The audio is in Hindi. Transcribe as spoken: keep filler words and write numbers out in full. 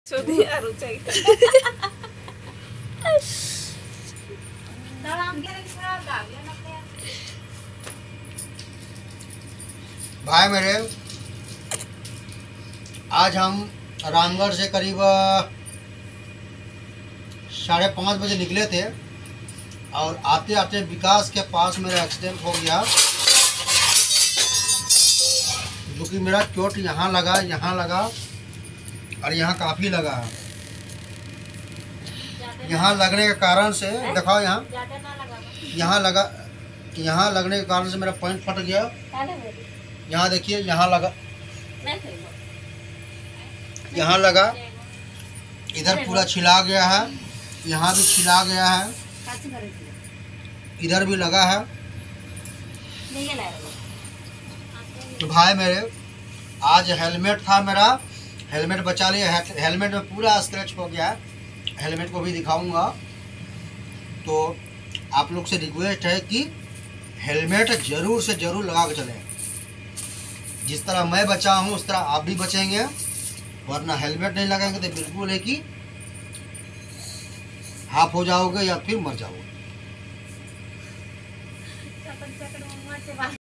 भाई मेरे, आज हम रामगढ़ से करीब साढ़े पाँच बजे निकले थे और आते आते विकास के पास मेरा एक्सीडेंट हो गया, जो कि मेरा चोट यहाँ लगा, यहाँ लगा और यहाँ काफ़ी लगा है। यहाँ लगने के कारण से दिखाओ, यहाँ यहाँ लगा, यहाँ लगने के कारण से मेरा पैंट फट गया। यहाँ देखिए, यहाँ लगा, यहाँ लगा, इधर पूरा छिला गया है, यहाँ भी छिला गया है, इधर भी लगा है। तो भाई मेरे, आज हेलमेट था मेरा, हेलमेट बचा लिया, हेलमेट में पूरा स्क्रैच हो गया है, हेलमेट को भी दिखाऊंगा। तो आप लोग से रिक्वेस्ट है कि हेलमेट जरूर से जरूर लगा के चलें। जिस तरह मैं बचा हूँ उस तरह आप भी बचेंगे, वरना हेलमेट नहीं लगाएंगे तो बिल्कुल है कि हाफ हो जाओगे या फिर मर जाओगे।